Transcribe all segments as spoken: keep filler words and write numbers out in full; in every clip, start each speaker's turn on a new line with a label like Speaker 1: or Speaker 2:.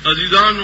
Speaker 1: عزیزانو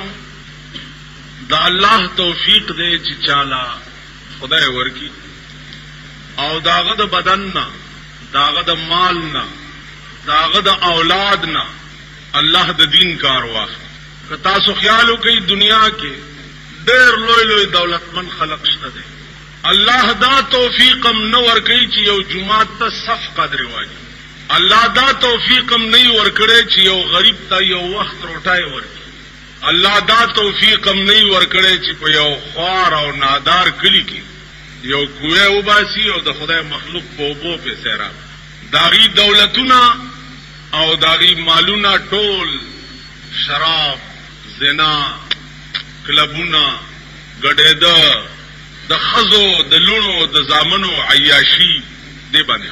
Speaker 1: دا الله توفیق دے چې چالا خدای ورکی او داغه د بدن نه داغه د مال نه داغه د اولاد نه الله د دین کار واخلي. که تاسو خیال وکړئ دنیا کې ډېر لوی لوی دولتمن خلق شته دي، الله دا توفیقم نه ورکړي چې یو جمعات ته صف قدر واجب، الله دا توفیقم نه ورکړي چې یو غریب ته یو وخت روټای ورکړي، الله دا توفیقم نه ورکړي چې په یو خوار او نادار کلی کې یو کوه وباسي او د خدای مخلوق په اوبو په سیرا داغي دولتونه او داغي مالونه ټول شراب، زنا، کلبونه، ګډېده، د خزو د لونو د زامنو عیاشي دی باندې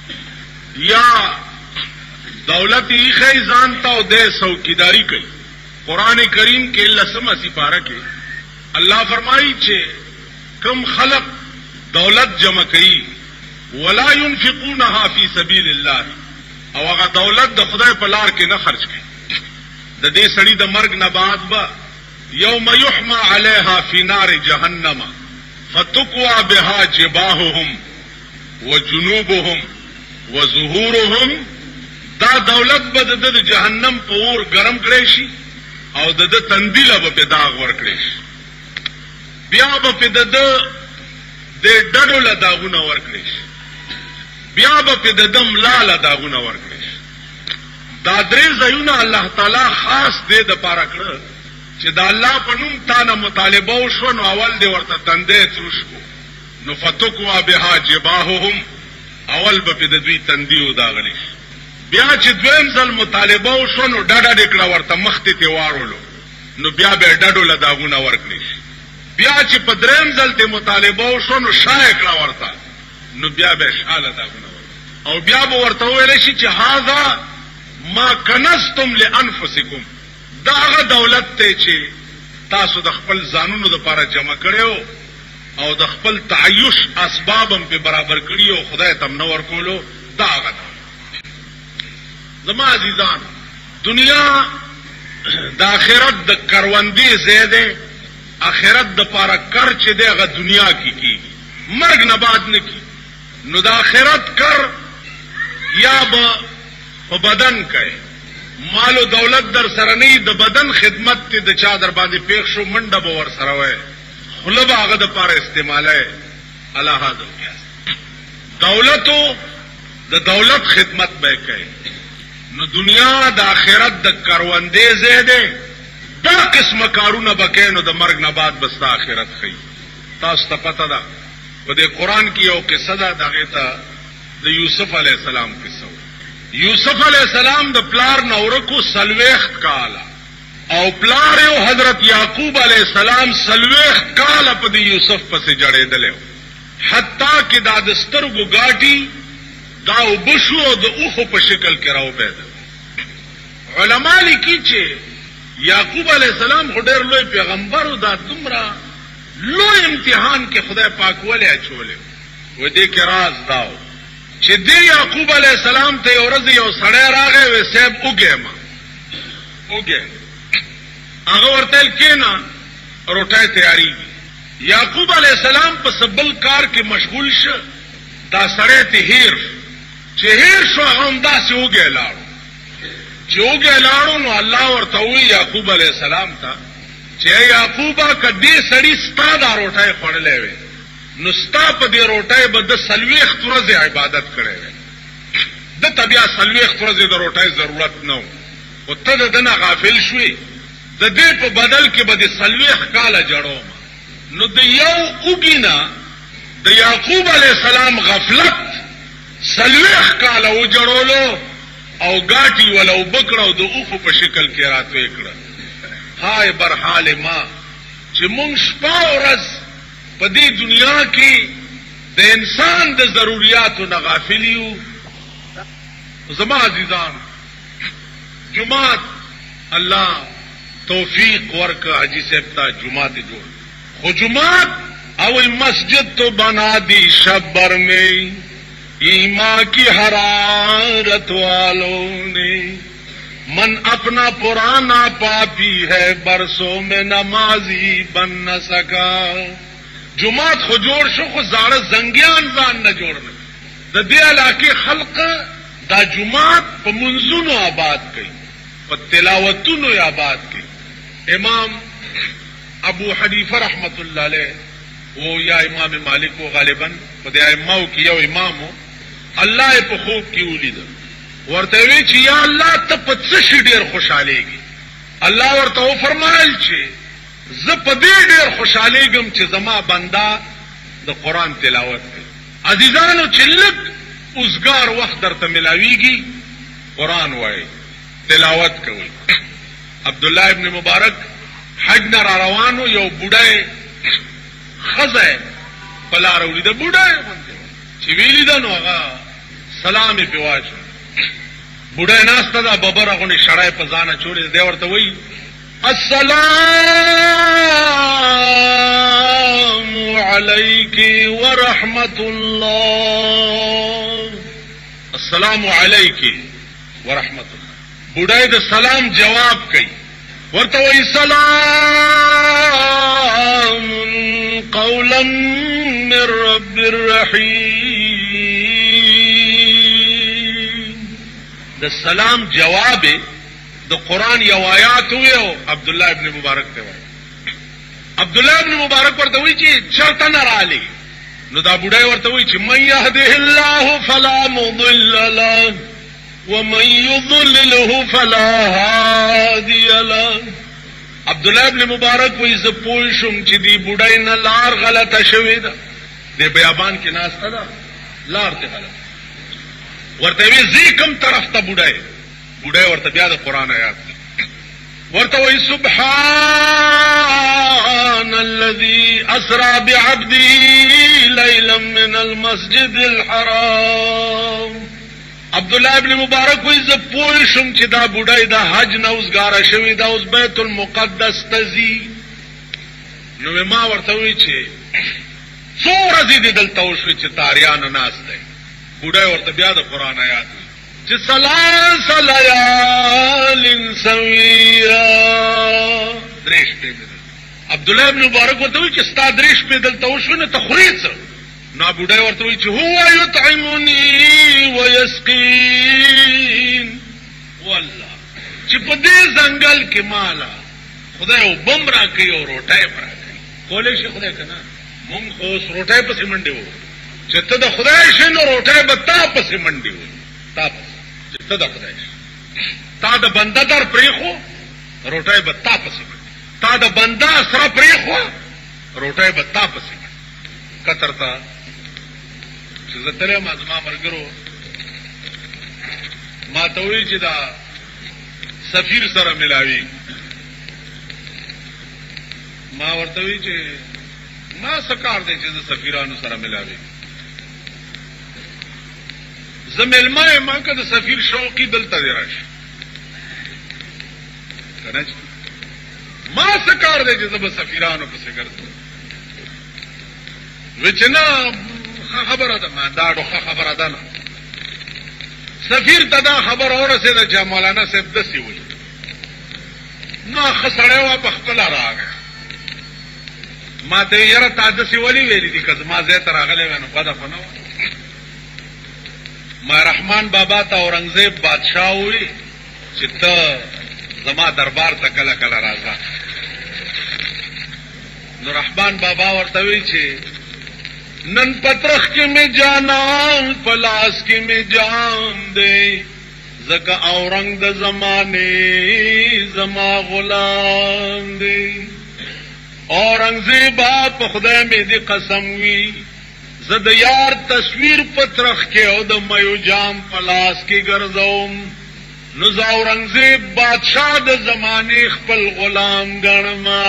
Speaker 1: یا دولت یې خیزان ته او د څوکیداری کوي. قرآن کریم کې لسمه سپاره کې الله فرمایي چې کم خلق دولت جمع کوي ولا ينفقونها في سبيل الله او هغه دولت د خدای په لار کې نه خرج کوي، د دې سړي د مرګ نه بعد به یوم یحمى علیها فی نار جهنم فتقوى بها جباههم وجنوبهم وظهورهم. دا دولت به د جهنم په اور ګرم کړي شي او د تندیله به داغ ورکړي شي، بیا به په د د ډډو له داغونه ورکړي شي، بیا به په د دم لاله داغونه ورکړي شي. دا درې ځایونه الله تعالی خاص دې د پاره کړ چې دا الله په نوم تا نه مطالبه وشو نو اول دې ورته تندې تروش کو نو فتقوا بها جباههم، اول به په د دوی تندیو داغلی شي، بیا چې دویم ځل مطالبه وشو نو ډډه ډکړه ورته مخته ته واړولو نو بیا به ډډو له داغونه ورکړي شي، بیا چې په دریم ځل ته مطالبه وشو نو شای کړه ورته نو بیا به شاله داغونه ورکړي او بیا به ورته ویل شي چې هاذا ما کنستم لانفسکم، دا هغه دولت ته چې تاسو د خپل ځانونو لپاره جمع کړو او د خپل تعیش اسباب هم په برابر کړی او خدای تم نو ورکولو. دا هغه زما عزیزان دنیا د آخرت د کروندې زیاده، آخرت د پاره کر چې دغه دنیا کې کیږي مرګ نه بعد نه کی نو د آخرت کر یا به په بدن کوي، مال او دولت در سره نه د بدن خدمت ته د چا در باندې پیښ شو منډه به ور سره وای خلب هغه د پاره استعماله الله هذا دولتو د دولت خدمت به کوي. نو دنیا د آخرت د کروندې زیاده، دا قسمه کارونه بکې نو د مرګ نه بعد بس د آخرت خي. تاسو ته پته ده په دې قران کې یو قصه ده دغه ته د یوسف علی السلام قصه. یوسف علی السلام د پلار نورکو سلويخت کاله او پلار یو حضرت یعقوب علی السلام سلويخت کاله په د یوسف پسې جړېدل، حتی کې دا د سترګو غاټي دا وبشو د اوخو په شکل کې راو پیدا. علما لیکي چې یعقوب علی السلام خډر لوی پیغمبر او دا دومره لوی امتحان کې خدای پاک ولې اچولې و دې کې راز داو چې دې یعقوب علی السلام ته ورځ یو سړی راغی و صاحب وګه ما وګه هغه ورته کینا روټه تیاری. یعقوب علی السلام په سبل کار کې مشغول شه، دا سړی ته هیر چې هیر شو هم داسې وګه لاړو چې وګه لاړو نو الله ورته وی یعقوب علی السلام ته چې یعقوبا کدی سړی ستا دا روټه خړلې وي نو ستا په دې روټه به د سلويخ ورځې عبادت کړې وي، د طبيعه سلويخ ورځې د روټه ضرورت نه او ته دنه غافل شوي، د دې په بدل کې به د سلويخ کاله جوړو نو د یو وګینا د یعقوب علی السلام غفلت سلويخ کاله و جوړولو او غاټي ولو بکړو د اوخو په شکل کې راتوي کړه. هاي برحال ما چې مونږ شپه ورځ په دې دنیا کې د انسان د ضرورتو نه غافل یو. زما عزیزان جمعات الله توفیق ورکا حاجی صاحب تا جمعات جوړ خو جمعات اول مسجد تو بنا دی شبر میں ایمان کی حرارت والوں نے मन अपना पुराना पापी है, बरसों में नमाजी बन न सका। जुमात खो जोड़ शो खो जाड़ जंगियान जान न जोड़ने द दे इलाके खल्क दा जुमात प मुंजुनो आबाद कई, प तिलावतुनो आबाद कई। इमाम अबू हनीफा रहमतुल्लाह अलैह वो या इमाम मालिक को गालिबन पदे अइम्माओं की यो इमाम हो, अल्लाह पे खूब की उलीद वर्ते वे ची या अल्लाह त पच्चीस ढेर खुशालेगी। अल्लाह वर्ते वो फरमायल छे ज पदे ढेर खुशालेगम चे जमा बंदा द कुरान तिलावत करे। अजीजानो चिल्लक उसगार वक्त दरते मिलावीगी, कुरान वाए तिलावत कवल। अब्दुल्लाह इब्न मुबारक हज न रवानो यो बुढ़ाए खज़े पला रौली द बुढ़ाए चिवीली द नोगा सलाम पे वाच बुढ़ाए नास्ता दा बबर अगुनी शराय पजाना छोड़े देवर तो वही अस्सलामु अलैकी व रहमतुल्लाह, अस्सलामु अलैकी व रहमतुल्लाह। बुढ़ाए द सलाम जवाब कई वर्ता वही सलाम कौलन मिर रब्बिर रहीम। द सलाम जवाब द कुरान यो आयात हुए हो अब्दुल्लाह इब्न मुबारक थे। अब्दुल्लाह इब्न मुबारक वर्ता वही ची चरता न राली नु दा बुढ़ाए वर्ता वही ची मन यहदिहिल्लाहु फला मुदिल्ल लहु व मन युद्लिलहु फला हादिय लहु। अब्दुल्लाह इब्न मुबारक वही से पोषुम ची दी बुढ़ाई न लार गलत अशवेदा दे बयाबान के नास्ता दा लार ते गलत वर्ता वे जी कम तरफ ता बुढ़ाए बुढ़ाए वर्ता ब्याद कुरान आयात वर्ता वही सुबहान अल्लज़ी अस्रा बिअब्दी लैलन मिनल मस्जिदिल हराम। अब्दुल्लाह इब्न मुबारक वही से पोषुम ची दा बुढ़ाई दा हज न उस गारा शवी दा उस बैतुल मुक़द्दस तजी नु मा वर्ता वही छे सो रजी दे दलता उस च तारियान नास्ते बुढ़ाए वर्ता ब्याद कुरान आयात च सलाम सलायालिन सवीरा द्रेश पे दल। अब्दुल्लाह इब्न मुबारक वर्ता वही च द्रेश पे दलता उस न तखरीस ना बुढ़ाए वर्ता वही च हुवा युतइमुनी व यस्कीन वो अल्लाह चिपदे जंगल के माला खुदा बमरा कई और रोटाए भरा कई कोले से खुदा कना मुंग उस रोटाए पसी मंडे हो चित्त द खुदाय से नो रोटाए बता पसी मंडी हो ताप चित्त द खुदाय ता द बंदा दर प्रेखो रोटाए बता पसी मंडी ता द बंदा सरा प्रेखो रोटाए बता पसी मंडी कतरता जतरे माजमा मरगरो मातवी ची दा सफीर सरा मिलावी मा वर्तवी चे मा सकार दे चे सफीरानु सरा मिलावी जमेलमाए मां का सफीर शौकी दलता दे राश मां सकार दे चे जब सफीरानु पसे करते विचना खबर अदा मां दाड़ो खबर अदा ना सफीर तदा खबर और से दा मौलाना से दसी हुई ना खसड़े हुआ पखला रहा गया माते यरा तादसी वली वेली थी कज मा जे तरागले मैंने पदा फना मा रहमान बाबा ता औरंगजेब बादशाह हुई चित्त जमा दरबार तकला कला राजा नो रहमान बाबा और तवी छे नन पत्रख के में जाना पलास के में जान दे जका औरंग द जमाने जमा गुलाम दे। औरंगजेबा प खुदा में दी कसम हुई जद यार तस्वीर पत्रख के औद मयो जाम पलास की गर्जोम नुज औरंगजेब बादशाह द जमाने खपल गुलाम गणमा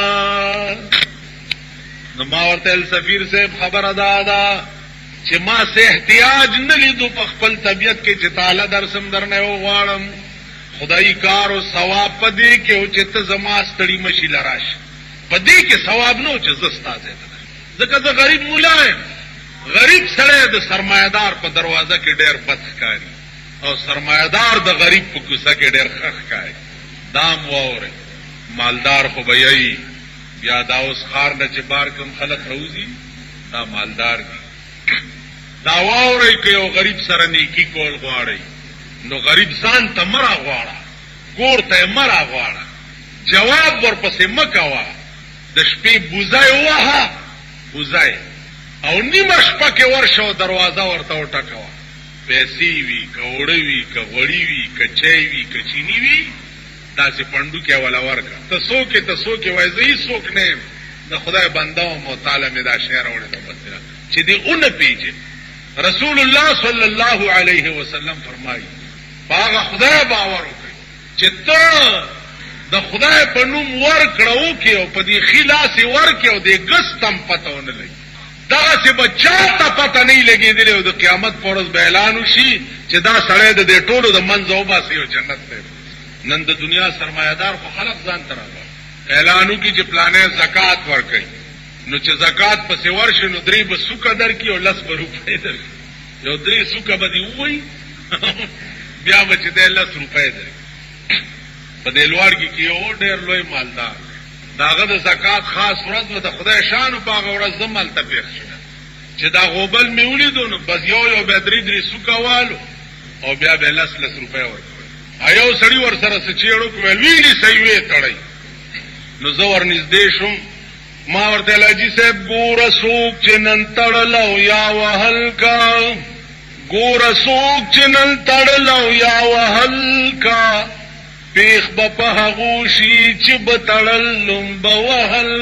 Speaker 1: मावरतल सफीर से खबर अदा अदा चे मां से एहतियाज न लीधु पखपल तबियत के चिताला दरसम दरने हो वाड़म खुदाई कार और सवाब पदे के हो चित्त जमा स्तड़ी मशी लराश पदे के सवाब नो चे जस्ता से जका द गरीब मुलायम गरीब सड़े द सरमायादार पर दरवाजा के डेर बदकारी او سرمایدار د غریب په کوڅه کې ډېر خخ کای دام واوري مالدار خو به یې بیا دا اوس خار نه چې بار کوم خلک روزي دا مالدار دي دا واوري کې یو غریب سره نیکی کول غواړي نو غریب ځان ته مرا غواړه کور ته مرا غواړه جواب ورپسې مکوا د شپې بوزای وها بوزای او نیمه شپه کې ورشو دروازه ورته وټکوا پیسې وی کوړې وی کوړې وی کچای وی کچینی وی داسې پندو کې ولا ورکا ته څوک ته څوک وای زې څوک نه د خدای بنده او متعال می دا شعر اورې د بسره چې دی اون پیږي رسول الله صلی الله علیه وسلم فرمایي باغ خدای باور وکړي چې ته د خدای په نوم ورکړو کې او په دې خلاص ورکې او دې ګستم پتهونه لګي دا چې بچا ته پته نه لګېدلې او د قیامت پر ورځ به اعلان وشي چې دا سړی د دې ټولو د منځ او باسي او جنت ته نن د دنیا سرمایدار خو خلق ځان ته راغی اعلانو کې چې پلانې زکات ورکړي نو چې زکات پسې ورشي نو درې به سوکه درکړي او لس به روپۍ درکړي یو درې سوکه به دې ووایي بیا به چې دی لس روپۍ درکړي په دې لوړګي کې یو ډېر لوی مالدار د هغه د زکات خاص ورځ به د خدای شانو په هغه ورځ زه مالته پېښ شوم چې دا غوبل مې ولیدو نو بس یو یو به درې درې سوکه والو او بیا به لس لس روپۍ ورکړي ایو سړی ور سره سچېړو کوي ویلي سوي تړي نو زه ور نږدې شم ما ورته لاجی صاحب ګوره سوق چې نن تړلو یا وهل کا ګوره سوق چې نن تړلو یا وهل کا پیخ بپا غوشی چې بتړلم بوهل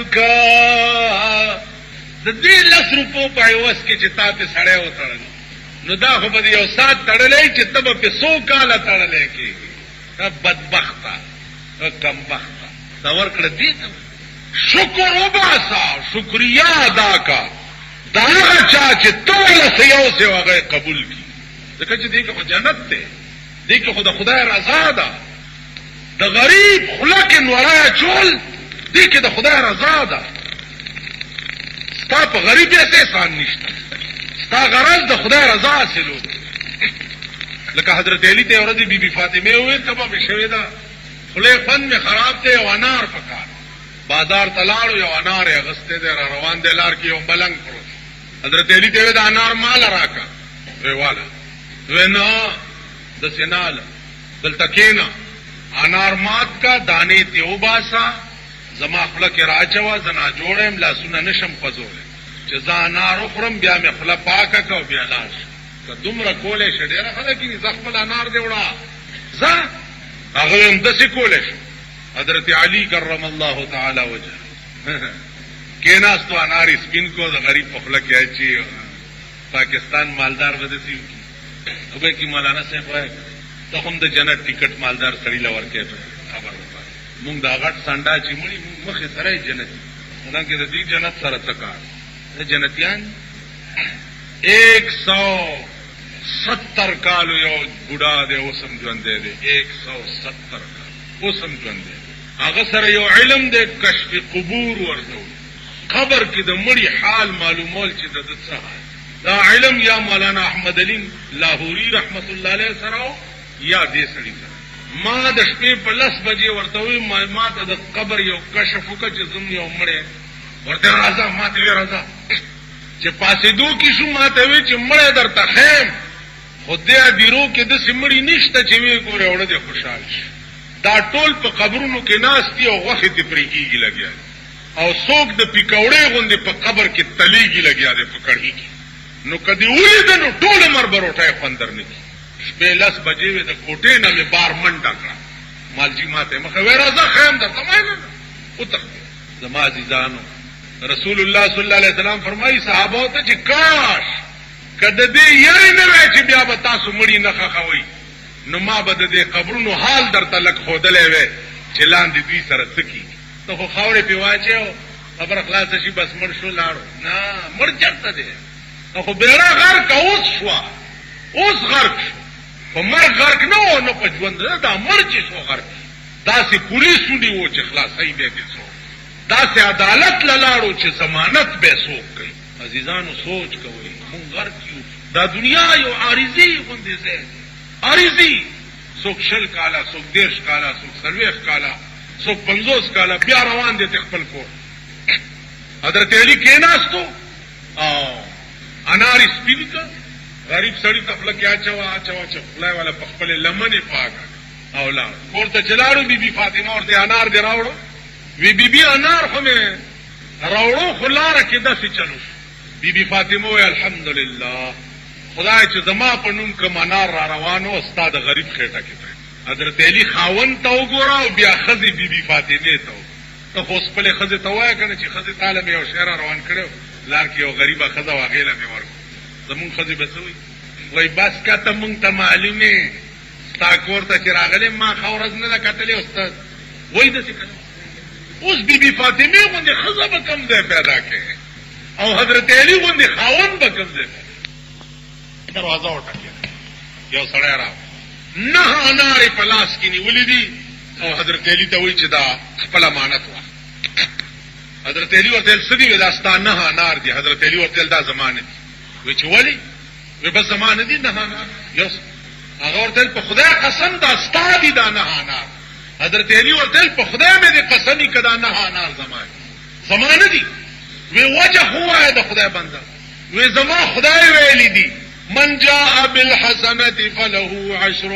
Speaker 1: کا د دې لس روپو په ایوس کې چې تا په سړی وتړل نو دا خو به یو سات تړلې چې تب په سو کاله تړلې کې دا بدبخته کم بخته دا ورکړه دې ته شکر وباسا شکریا ادا کا دا هغه چا چې ټول سيو سي هغه قبول کی ځکه چې دې کې جنت ته دې کې خدای خدای رضا ده د غریب خلق ورا چول دې کې د خدای رضا ده ستا په غریب یې احسان نشته ستا غرض د خدای رضا حاصلو لکه حضرت علی ته ورته بی بی فاطمه وې تبه بشوي دا خله فن می خراب ته او انار پکار بازار تلاړو یو انار یې غسته ده روان دي لار کې یو بلنګ پروت حضرت علی ته دا انار مال راکا وی والا وینا د سینال دلته کینا انار مات کا دانه ته وباسا زما خپل کې راچوا زنا جوړم لاسونه نشم پزول چې ځان اخرم بیا مې خپل پاکه کو بیا لاش که دومره کولې شډيره خلک یې زخمل انار دی وړه ځه هغه هم د څه کولې حضرت علی کرم الله تعالی وجه کیناستو انار سپین کو د غریب په خپل کې اچي پاکستان مالدار ودسی او به کی مولانا صاحب وای ته هم د جنت ټیکټ مالدار سړی لور کې خبر مونږ دا غټ سانډا چې مړي مخه سره جنت دا کې د دې جنت سره تکار د جنتیان ایک سو ستر کالو یو بوډا دی اوسم ژوند دی ایک سو ستر کال اوسم ژوند دی هغه سره یو علم دی کشف قبور ورته قبر کې د مړي حال معلومول چې د څه دا علم یا مولانا احمد علی لاهوری رحمت الله علیه سره یا دې سړي سره ما د شپې په لس بجې ورته وی ما ته د قبر یو کشف وکړ چې زم یو مړی ورته راځه ما ته راځه چې پاسې دو کې شو ما ته وی چې مړی درته خیم خدای دیرو کې د سیمړی نشته چې وی ګوره وړه دې خوشحال شي دا ټول په قبرونو کې ناستي او غوښې دې پرې کېږي لګیا او څوک د پیکوړې غوندې په قبر کې تلیږي لګیا دی په کړهي کې نو کدی ولید نو ټول عمر بروټه خوندر نه کی شپې لس بجې وې د کوټې نه مې بار منډه کړه مالجی ماته مخه وې راځه خیم درته مې او ته زما عزیزانو رسول الله صلی الله علیه وسلم فرمایي صحابه ته چې کاش کده دې یې نه وای چې بیا به تاسو مړی نه خخوي نو ما به د دې قبرونو حال درته لک خودلې وې چې لاندې دوی سره سکی ته خو خاورې په واچو خبر خلاص شي بس مړ شو لاړو نه مړ چرته دې خو بیره غرق اوس شو اوس غرق شو په مرګ غرق نه و نو په ژوند دا مړ چې شو غرق داسې پولیسو دی و چې خلاصي به دي څو داسې عدالت لاړو چې ضمانت به څوک کوي عزیزانو سوچ کوئ مونږ غرق یو دا دنیا یو عارضی غوندې ځای عارضی څوک شل کاله څوک دیرش کاله څوک څلوېښت کاله څوک پنځوس کاله بیا روان دي خپل کور. حضرت علی کېناستو او انار سپین کا غریب سړی ته خپل کې اچوا اچوا چې خدای والا په خپل لمنې پاکه او لا کور ته چلاړو بی بی فاطمه ورته انار دی راوړو. وی بی بی انار خو مې راوړو خو لاره کې داسې چلو. بی بی فاطمه وی الحمدلله خدای چې زما په نوم کوم انار را روانو استاد غریب خېټه کې. حضرت علی خاون ته وګوره او بیا خزي بی بی فاطمه ته ته خو خپل خزي ته وای کنه چې خزي تعالی مې یو شعر روان کړو لار کې یو غریبه خزه واغېله مې ورکو زمون خزي بسوي وای بس کته مونږ ته معلومه ستا کور ته چې راغلې ما خورز نه کتلې استاد وای د څه اوس بی بی فاطمه باندې خزه به کم ځای پیدا کړي او حضرت علی باندې خاون به کم ځای. دروازه وټکه یو سړی راو نه انار په لاس کې نیولې دي او حضرت علی ته وایي چې دا خپل امانت وا. حضرت علی ورته سدي ودا ستا نه انار دي. حضرت علی ورته دا زمانه دي. وی چې ولی وی بس زمانه دي نه انار یوس هغه ورته په خدای قسم دا ستا دي دا نه انار. حضرت علی ورته په خدای مې دې قسمی کدا نه انار زمانه زمانه دي. وی وجه هو د خدای بنده وی زما خدای ویلی دي من جاء بالحسنه فله عشر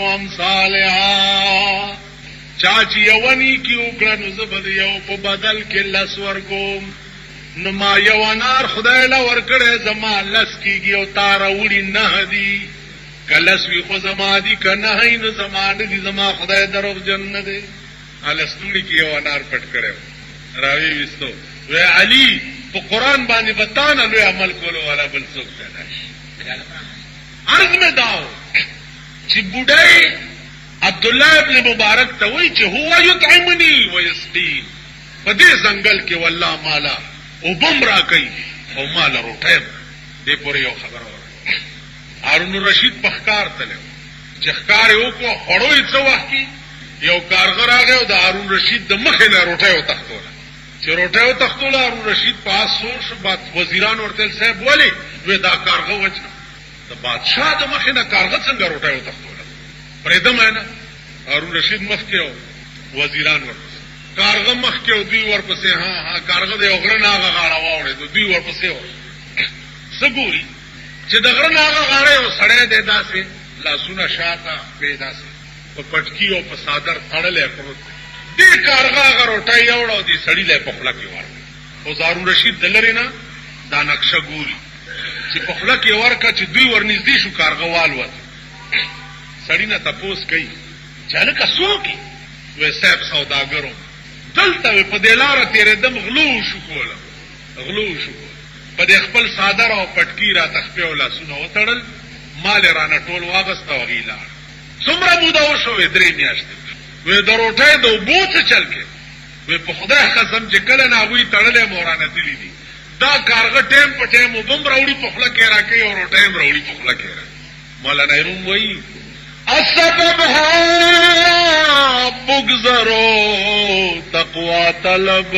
Speaker 1: امثالها. چاچی یونی کی وکړه نو زبد یو په بدل کې لس ورکوم. نو ما یو انار خدای له ورکړې زما لس کیږي او تار وړي نه دي. کلس وی خو زما دي کنه هی نو زما دي زما خدای درو جنت دي. الستوري کې یو انار پټ کړو راوي وستو وی علي په قران باندې بتانه لوی عمل کولو والا بل څوک نه. عرض میں داو چې بوډای عبد الله ابن مبارک ته وایي چې هو یطعمنی ويسقین. په دې ځنګل کې والله مالا او بمرا کوي او مال روټه دې پورې یو خبره وره. هارون رشید په ښکار تلو چې ښکار یو کو خړوي څو وخت یو کارګر راغی او د هارون رشید د مخې نه روټه او تختوله چې روټه او تختوله. هارون رشید پاس سوش بعد وزیران ورته صاحب ولی وې دا کارغه وجه د بادشاہ د مخې نه کارغه څنګه روټه او تختوله پرېدم نه. هارون رشید مخ کې وزیران ورته کارغه مخ کې او دوی ورپسې ها ها کارغه د یو غره نه هغه غاړه واوړې دوی ورپسې و سګوري چې د غره نه هغه غاړه یو سړی دی داسې لاسونه شاته پې داسې په پټکي او په صادر تړلی پروت دی. دې کارغه هغه روټه یوړه او دې سړي له په خوله کې ورکړه. اوس هارون رشید د لرې نه دا نقشه ګوري چې په خوله کې ورکړه چې دوی ورنږدې شو کارغه والوت. سړي نه تپوس کوي چې هلکه څوک یې؟ وی صاحب سوداګرو دلته په دې لاره تېرېدم غلو شو کوله غلو شو په دې خپل صادر او پټکي را تخپې او لاسونه وتړل مال یې رانه ټول واغسته او هغې لاړ. څومره موده وشوې؟ درې میاشتې. وی د روټۍ د اوبو څه چل کې؟ وی په خدای قسم چې کله نه هغوی تړلی م ورانه تلي دي دا کارغه ټایم په ټایم اوبه م راوړي په خوله کې را کوي او روټۍ م راوړي په خوله کې را. مولانا روم وایي السبب ها بگذرو تقوی طلب.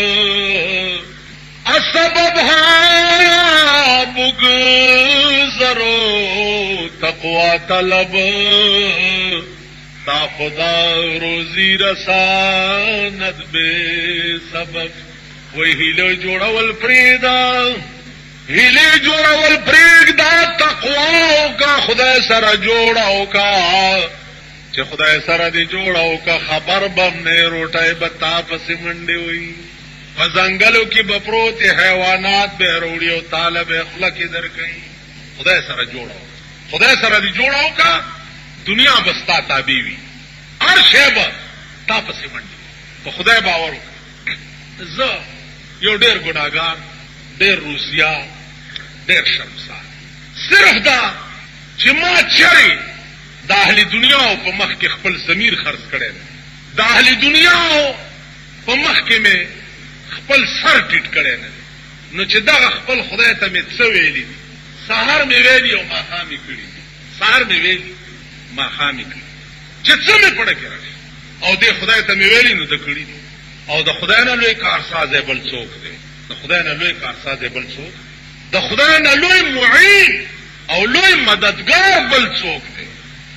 Speaker 1: السبب ها بگذرو تقوی طلب. تا خدا روزی رساند بے سبب. وی هیلو جوړول پریدا هیله جوړول پریږدا تقوا کا خدای سره جوړاو کا چې خدای سره دې جوړاو کا خبر بم نه روټای بتا پس منډي وي. په ځنګلو کې بپروت حیوانات به وروړي او طالب اخلاق درکې. خدای سره جوړاو خدای سره دې جوړاو کا دنیا بستا تابع وي هر شی به تا پس منډي. په خدای باور وکړه. زه یو ډېر ګناګار ډېر روسیا ډېر شرمسار صرف دا چې ما چرې د اهل دنیا په مخ کې خپل ضمیر خرڅ کړی دی. د اهل دنیا په مخ کې مې خپل سر ټیټ کړی نه دی. نو چې دغه خپل خدای ته مې څه ویلي دي سهار مې ویلي او ماښام یې کړي دي. سهار مې ویلي ماښام یې کړي چې څه مې پړه کې راشي او دې خدای ته مې ویلي نو د کړي دي. او د خدای نه لوی کارساز بل څوک دی. د خدای نه لوی کارساز بل څوک د خدای نه لوی معین او لوی مددگار بل څوک دی.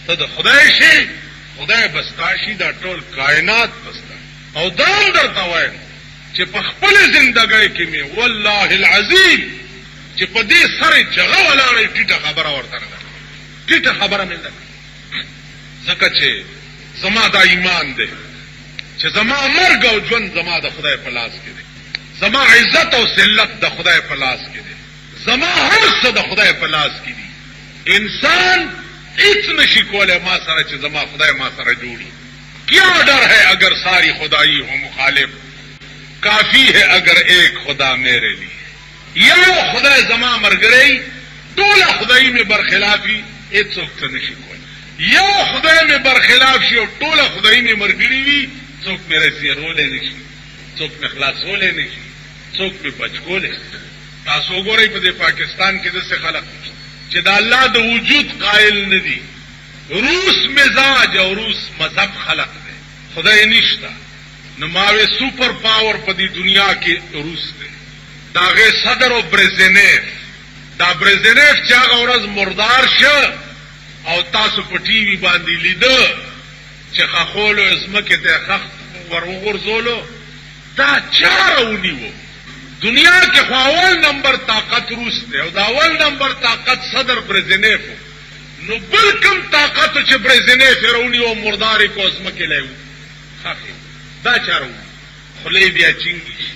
Speaker 1: ته د خدای شي خدای بستا شي دا ټول کائنات بستا. او دا هم درته وایم چې په خپل زندګۍ کې مې والله العظیم چې په دې سره جګه ولاړې ټیټه خبره ورته نه ټیټه خبره مې نه ځکه چې زما دا ایمان دی چې زما مرګ او ژوند زما د خدای په لاس کې دی، زما عزت او ذلت د خدای په لاس کې دی، زما هر څه د خدای په لاس کې دی. انسان هیڅ نشي کولای ما سره چې زما خدای ما سره جوړي. کیا ڈر ہے اگر ساری خدائی ہو مخالف، کافی ہے اگر ایک خدا میرے لیے. یو خدای زما مرګري ټول خدای می برخلافي هیڅوک څه نشي کولای. یو خدای می برخلاف شي او ټول خدای می مرګري وي څوک مې رسېرولې نشي، څوک مې خلاصولې نشي، څوک مې بچکولې. تاسو وګورئ په دې پاکستان کې داسې خلک چې د الله د وجود قائل نه دي، روس مزاج او روس مذهب خلق دی، خدای نشته. نو ماوی سپر پاور په دې دنیا کې روس دی. دا غي صدر او برزنیف، دا برزنیف چې هغه ورځ مردار شه او تاسو په ټي وي باندې لیده چې خخولو اسمکه ته خخت ورغورځولو، دا چارونی وو. دنیا کې خو اول نمبر طاقت روس دی او دا اول نمبر طاقت صدر برزنیف. نو بل کم طاقت چې برزنیف رونی او مرداري کو اسمکه لایو خخه دا چارو خلی بیا چنګي.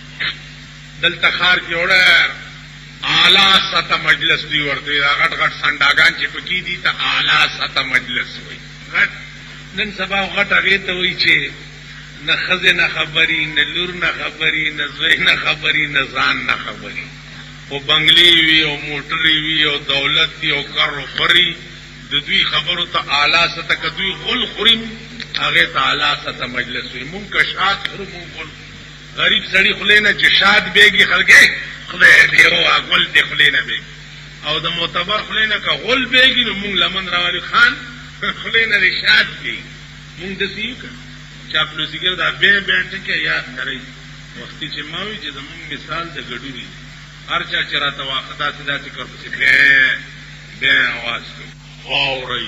Speaker 1: دلته خار کې وړه اعلی سطح مجلس دی ورته دا غټ غټ سنداګان چې پکې دي ته اعلی سطح مجلس وي. غټ نن سبا غټ هغه ته وایي چې نه خزه نه خبري، نه لور نه خبري، نه زوی نه خبري، نه ځان نه خبري. او بنگلی وی او موټری وی او دولت وی او کارو خوري د دوی خبرو ته اعلی سطح کدوی غل خوریم هغه ته اعلی سطح مجلس وي. مونږ که شاد خورو مونږ غریب سړی خلینه چې شاد بیگی خلګي خدای دې او غل دې خلینه بیگی او د معتبر خلینه که غل بیگی نو مونږ لمن راوړي خان خلینه دې شاد دی. مونږ د سیو که چاپلوسیګر دا به بیٹه کې یاد کړئ وختي چې ماوي چې زمون مثال د ګډوري هر چا چې راته واخدا سدا چې کړو چې به به आवाज کوي اوري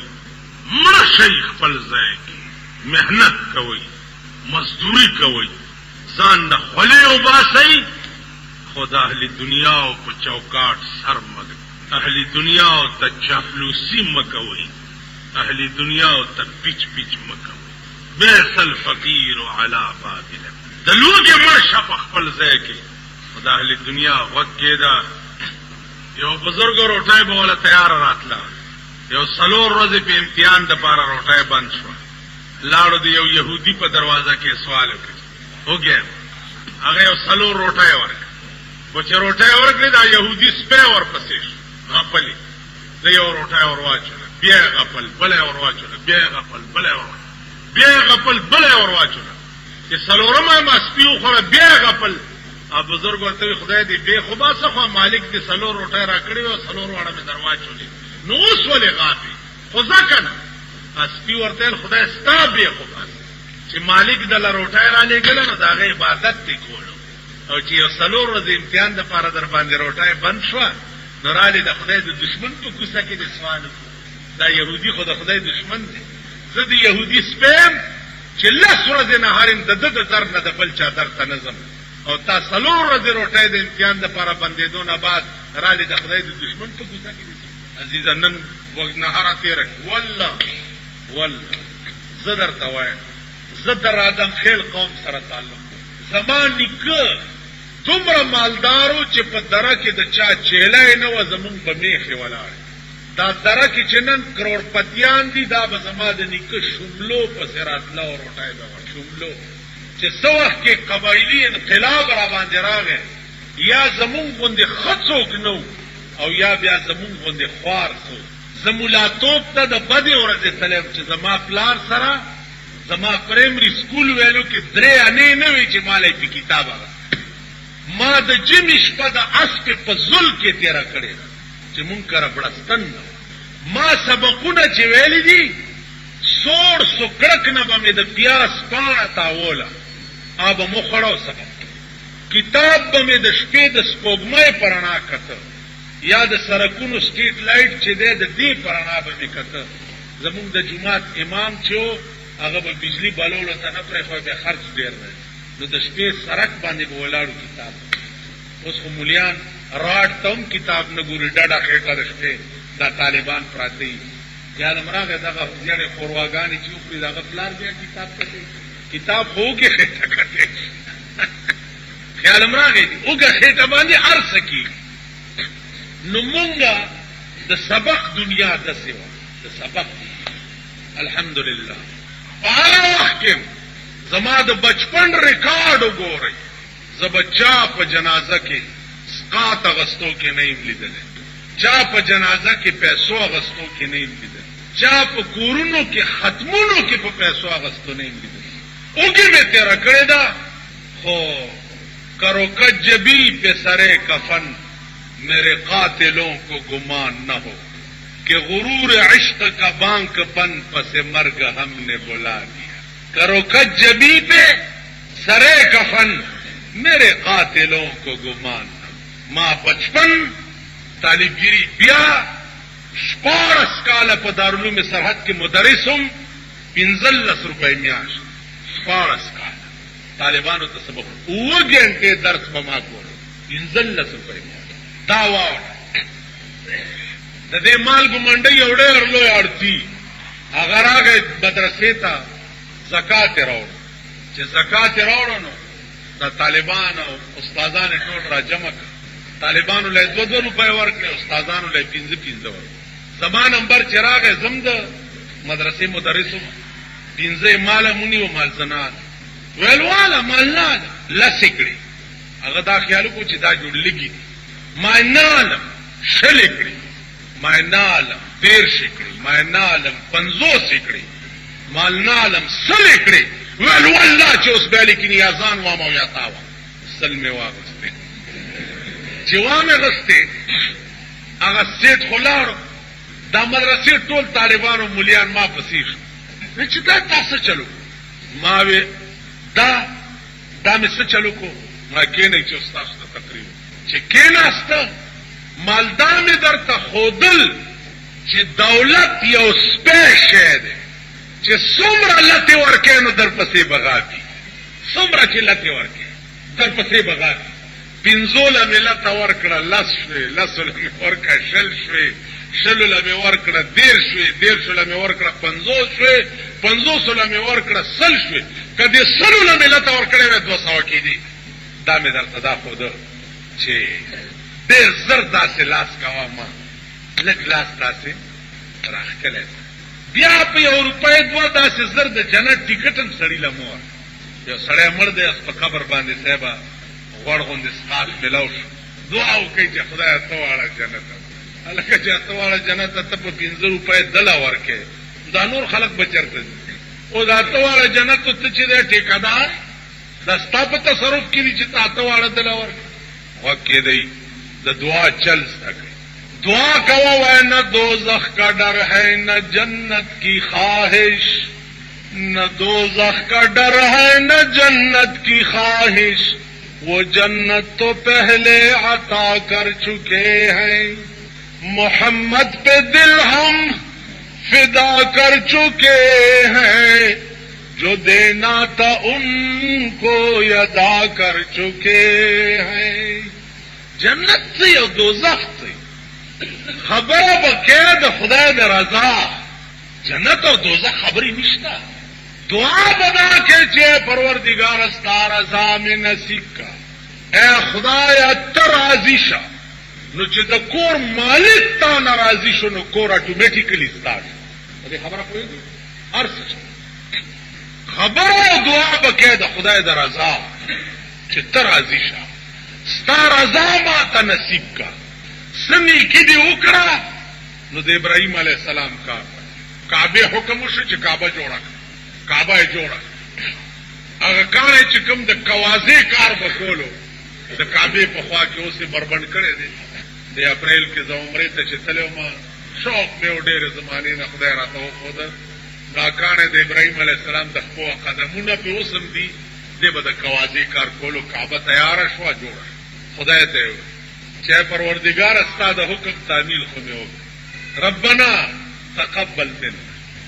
Speaker 1: مرشي خپل ځای کې مهنت کوي، مزدوري کوي، ځان د خولې او باسي. خدا اهل دنیا او په چوکاټ سر مګ، اهل دنیا او ته چاپلوسي مکوي، اهل دنیا او ته پیچ پیچ مکوي. بیس الفقیر علی بابل دلوګي مرشه په خپل ځای کې. خدا اهل دنیا وخت کې دا یو بزرګ روټای به ولا تیار راتلا، یو سلور ورځې په امتحان د پاره روټای بند شو. لاړو دی یو يهودي په دروازه کې سوال وکړ وګیا هغه یو سلور روټای ورک و چې روټای ورکړي دا يهودي سپه ورپسې غپلې د یو روټای ورواچل بیا غپل بل ورواچل بیا غپل بل ورواچل بیا غپل بل ورواچل چې سلورمه ما سپیو خو بیا غپل. ا بزرګ ورته خدای دې به خو با څخه مالک دې سلور روټای را کړی او سلور واړه مې دروازه نو اوس ولې غافي خو ځکه اسپی ورته خدای ستا به خو چې مالک د لروټای را لګل نو داغه عبادت دی کولو او چې یو سلور ورځې امتحان د پاره در باندې روټای بند شو نو را لې د خدای د دشمن په کوڅه کې د سوال دا يهودي خو د خدای دشمن دی. زه د يهودي سپم چې لس ورځې نه هارم د د در نه د بل چا در ته نظم او تا سلور ورځې روټای د امتحان د پاره بندېدو نه بعد را لې د خدای د دشمن په کوڅه کې عزیز نن وخت نه هر تیر والله والله زدر توایم زدر آدم خیل قوم سره تعلق زمان نکه دومره مالدارو چې په دره کې د چا چیلای نه و زمون په میخې ولاړ. دا دره کې چې نن کروڑپتیان دي دا به زما د نیکه شملو پسې راتله او روټای به ور شملو چې څه وخت کې قبایلي انقلاب را باندې راغی یا زمون غوندې ښه څوک نه او یا بیا زمون غوندې خوار څوک. زمولاتوب ته د بدې ورځې تلم چې زما پلار سره زما پرایمري سکول ویلو کې درې انې نه وي چې مالای په کتاب هغه ما د جمعې شپه د اسپې په زل کې تېره کړې ده چې مونږ کره بړستن نه ما سبقونه چې ویلي دي سوړ سکړک نه به مې د پیاس پاڼه تاوله آ به مو خوړو سبق کتاب به مې د شپې د سپوږمۍ په رڼا کته یا د سرکونو سټریټ لایټ چې دی د دې په رڼا به مې کته زمونږ د جماعت امام چې و هغه به بجلی بلولو ته نه پرېښوی بیا خرچ ډېر دی نو د شپې سرک باندې به ولاړو کتاب اوس خو مولیان راډ ته هم کتاب نه ګوري ډډه خېټه د شپې دا طالبان پراته وي یادم راغی دغه زیړې ښورواګانې چې وخوري د هغه پلار بیا کتاب کتې کتاب خو وږې خېټه کتې خیالم راغی دي وږه خېټه باندې هر څه کېږي نو مونږه د سبق دنیا داسې وه د سبق الحمدلله په هغه وخت کې زما د بچپن ریکارډ وګورئ زه به چا په جنازه کې سقاط اغستو کې نه یم لیدلی چا په جنازه کې پیسو اغستو کې نه یم لیدلی چا په کورونو کې ختمونو کې په پیسو اغستو نه یم لیدلی اوږې مې تېره کړې ده خو کروکت جبی پہ سرے کفن میرے قاتلوں کو گمان نہ ہو کہ غرور عشق کا بانک پن پس مرگ ہم نے بلا دیا کروکت جبی پہ سرے کفن میرے قاتلوں کو گمان نہ ہو ما بچپن طالبگیری بیا شپارس کاله په دارالعلوم سرحد کې مدرس هم پنځلس روپۍ میاشت شپارس کاله طالبانو ته سبق اوه ګنټې درس به ما کولو پنځلس روپۍ میاشت دا واوره د دې مالګو منډۍ یو ډېر لوی اړتي هغه راغی مدرسې ته زکات یې راوړو چې زکات یې راوړو نو د طالبان او استادان یې ټول را جمع کړه طالبانو له دوه دوه روپۍ ورکړې استادانو له پنځه پنځه ورکړې زما نمبر چې راغی زم د مدرسې مدرس وم پنځه یې ماله مونی و مال زنان ویل واله مال نه لسې کړې هغه دا خیال وکړو چې دا جوړ لږي دي ما نه علم شلې کړې ما نه علم دېرشې کړې ما نه علم پنځوسې کړې مال نه علم سلې کړې ویل والله چې اوس بیا لیکي نیازان وام او یا تا وام سل مې واغستې چې وامې غستې هغه سیټ خو لاړو دا مدرسې ټول طالبانو مولیان ما پسې شو نو چې دا تاسو چلو ما وې دا دا مې څه چلو کو ما کېنئ چې ستاسو ته تقریر چې کېناسته مالدا مې درته ښودل چې دولت یو سپی شی دی چې څومره لتې ورکې نو در پسې بغاتي څومره چې لتې ورکې در پسې بغاتي پنځوله مې لته ورکړه لس شوې لسو له مې ورکړه شل شوې شلو له مې ورکړه دېر شوې دېرشو له مې ورکړه پنځوس شوې پنځوسو له مې ورکړه سل شوې که دې سلو له مې لته ورکړې وې دوه سوه کېدې دا مې درته دا ښوده چې ډېر زر داسې لاس کوه ما لږ لاس داسې راښکلی بیا په یو روپۍ دوه داسې زر د جنت ټیکټ هم سړي له مور یو سړی مړ دی اوس په قبر باندې صاحبه غوړ غوندې سقاط میلاو شو دعا وکړئ چې خدایه ته واړه جنت هلکه چې ته واړه جنت ته ته په پنځه روپۍ دله ورکې دا نور خلک به چېرته ځي او دا ته واړه جنت ته چې دی ټیکهدار دا ستا په تصرف کې دي چې تا ته واړه دله ورکړي غوږ کېدی د دعا چل زده کړئ دعا کوا وے نہ دوزخ کا ڈر ہے نہ جنت کی خواہش نہ دوزخ کا ڈر ہے نہ جنت کی خواہش وہ جنت تو پہلے عطا کر چکے ہیں محمد پہ دل ہم فدا کر چکے ہیں جو دینا تھا ان کو ادا کر چکے ہیں جنت سے یا دوزخ سے خبره بکې د خدای د رضا جنت او دوزخ خبرې نشته دعا بنا کې چې پروردگار ستا رضا مې نصیب کا اے خدایا ته راضي شه نو چې د کور مالک تا ناراضي شو نو کور اټومیټیکلی ستا شو دې خبره پوهېږئ هر څه خبره او دعا بکې د خدای د رضا چې ته راضي شه ستا رضا ما ته نصیب کا سنی کی دی وکړه نو د ابراهیم علیه السلام کا کعبه حکم وشو چې کعبه جوړه کعبه یې جوړه هغه کار چې کوم د کوازې کار وکولو د کعبه په خوا کې اوسې بربند کړی دی د اپریل کې زه عمرې ته چې تللی وم شوق مې و ډېرې زمانې نه خدای راته وښوده دا کاڼی د ابراهیم علیه السلام د خپو قدمونه پې اوس هم دي دی به د کوازې کار کولو کعبه تیاره شوه جوړه خدای ته یې چې پروردگار ستا د حکم تعمیل خو مې وکړه ربنا تقبل منا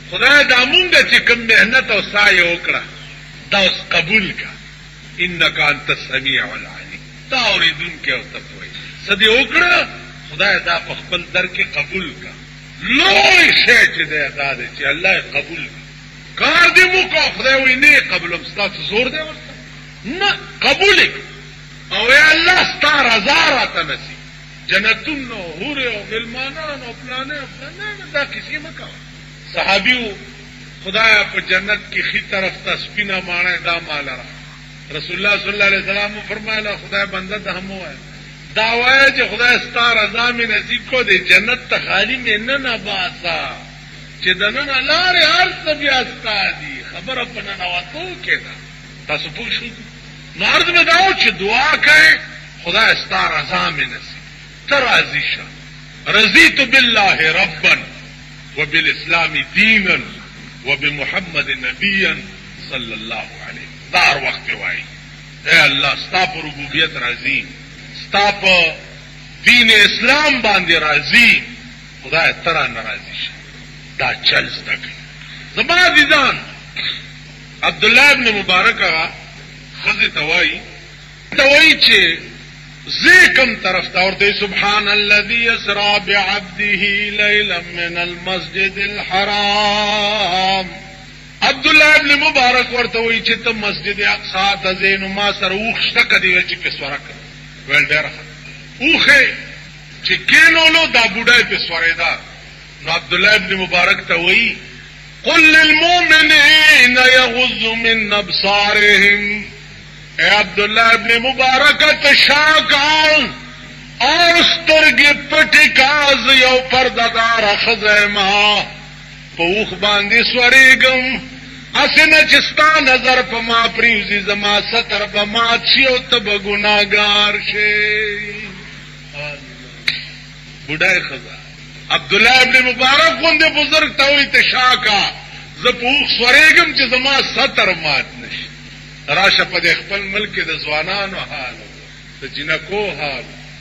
Speaker 1: خدای دا مونږ چې کوم مهنت او سعی وکړه دا اوس قبول کا انک انت السمیع العلیم دا اوریدونکي او تپوي سدي وکړه خدای دا په خپل در کې قبول کا لوی شی چې دی دا دی چې الله قبول کار دې مو کو خدای وي نه قبول مستاسو زور دی ورته نه قبول او یا الله ستاره هزار ته نسی جنتون او حور او ملمانان او پلانه پلانه دا کسی مکو صحابیو خدای په جنت کې خي طرف ته سپینا مانه دا مال را رسول الله صلی الله علیه وسلم فرمایله خدای بنده ته هم وای دا وای چې خدای ستاره زامي نصیب کو دې جنت ته خالی مې نه نه باسا چې دنه لارې هر څه بیا ستادي خبره پنه نه وته کېدا تاسو پوه شئ نو عرض مې داو چې دعا کوي خدای ستاره زامي نصیب ترازی شه رضیت بالله ربا وبالاسلام دینا وبمحمد نبیا صلی الله علیه دار وخت وای اے الله ستا په ربوبیت راضی ستا په دین اسلام باندې راضی خدای ترا ناراضی شه دا چل زده زما دیدان عبد الله ابن مبارک هغه خزه توای توای چې زیکم طرف تا ورته سبحان الذي اسرا بعبده ليلا من المسجد الحرام عبد الله ابن مبارک ورته وی چې ته مسجد اقصی ته زینو ما سره وښته کدی چې پسوره کړ ول ډیر اوخه چې کینولو دا بوډای پسوره دا نو عبد الله ابن مبارک ته وی قل للمؤمنين يغضوا من ابصارهم اے عبداللہ ابن مبارک تشاکان اور سترگی پٹی کاز یو پرددار خزیما پوخ باندی سوریگم اسنا چستا نظر پا ما پریوزی زما ستر پا ما چیو تب گناگار شی بڑای خزا عبداللہ ابن مبارک خوندی بزرگ تاوی تشاکا ز پوخ سوریگم چی زما ستر مات نشی راشه په خپل ملک د ځوانانو حال د جنکو حال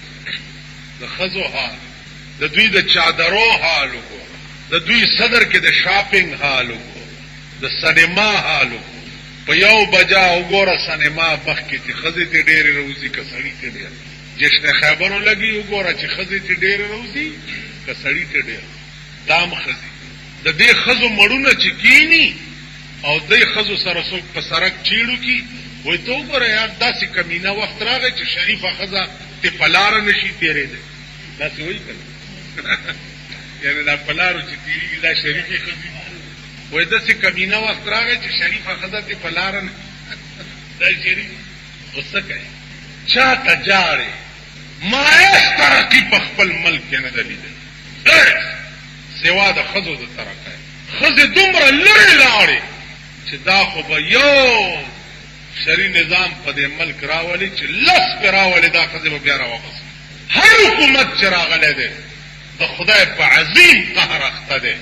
Speaker 1: د خزو حال د دوی د چادرو حال د دوی صدر کې د شاپینګ حال د سینما حال په یو بجا وګوره سینما مخ کې چې خزې ته ډېرې روزي که سړی ته ډېر جشن خیبرو لګي وګوره چې خزې ته ډېرې روزي که سړی ته ډېر دام خزي د دې خزو مړونه چې کینی او دای خزو سره څوک په سرک چیړو کی وای ته وګوره یار داسې کمینه وخت راغی چې شریفه خزه ته پلار نشي تیرې ده داسې وای کړه یعنی دا پلارو چې تیریږي دا شریفه خزي وای داسې کمینه وخت راغی چې شریفه خزه ته پلار نه دا شریف اوسه کوي چاته جاړي ما هیڅ ترقی په خپل ملک کې نه لیدل سوا د خزو د ترقی خزه دومره لري لاړې چې دا خو به یو شری نظام په دې ملک راولي چې لس په راولي دا خزه به بیا راوغس هر حکومت چې راغلی دی د خدای په عظیم قهر اخته دی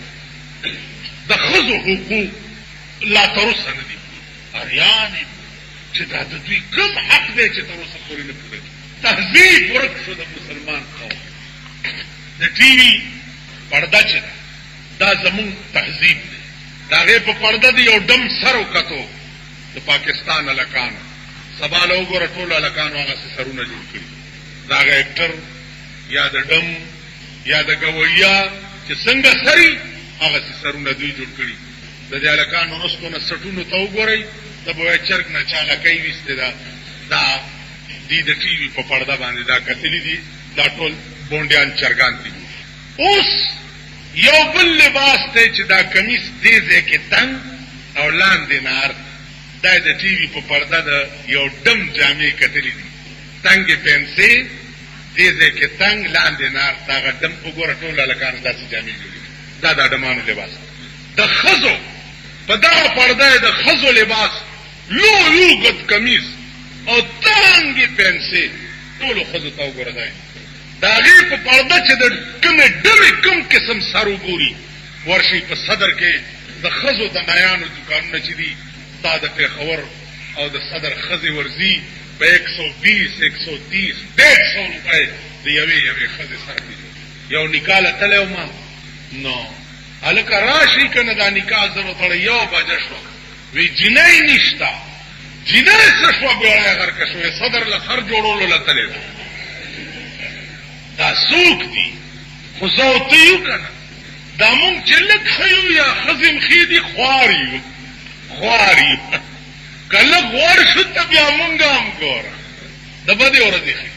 Speaker 1: د خزو حقوق لا تر اوسه نه دي اریان چې دا د دوی کوم حق دی چې تر اوسه پورې نه پوره تهذیب ورک شو د مسلمان قوم د ټي وي پرده چې دا زمون تهذیب دی دا غي په پرده دی یو دم سر وکړو د پاکستان الکانو سبا له وګوره ټول الکانو هغه سرونه جوړ کړي دا غي اکټر یا د دم یا د گویا چې څنګه سری هغه سرونه دوی جوړ کړي د دې الکانو نوستونه سټونو ته وګورئ د بوې چرګ نه چاله کوي وسته دا دا دې د ټي وي په پرده باندې دا کتلی دي دا ټول بونډیان چرګان دي اوس یو بل لباس ته چې دا کمیس دې ځکه تنگ او لاندې نار دا د ټي وي په پرده د یو دم جامې کتلی دي تنگ پنسي دې ځکه تنگ لاندې نار دا دم وګوره ټول لکان داسې جامې جوړي دا د ادمانو لباس د خزو په دا پرده د خزو لباس لو لو ګد کمیس او تنگ پنسي ټول خزو ته وګوره دا دا غي په پرده چې د کومې ډلې کوم قسم سر وګوري ورشي په صدر کې د خزو د نایانو دکانونه چې دي دا د پیښور او د صدر خزي ورزي په ایک سو بیس ایک سو تیس ډېر سو روپۍ د یوې یوې خزې سر دي یو نکاله تللی ما نو هلکه راشي که نه دا نکاح زر وتړی یو بجه شوه وی جنۍ نشته جنۍ څه شوه بیړی غرقه شوې صدر له خر جوړولو له تلې ده دا څوک دي خو زه او ته یو که نه دا مونږ چې لږ ښه یو یا ښځې م ښې دي خوار یو خوار یو که لږ غوړ شو ته بیا مونږ هم ګوره د بدې ورځې ښې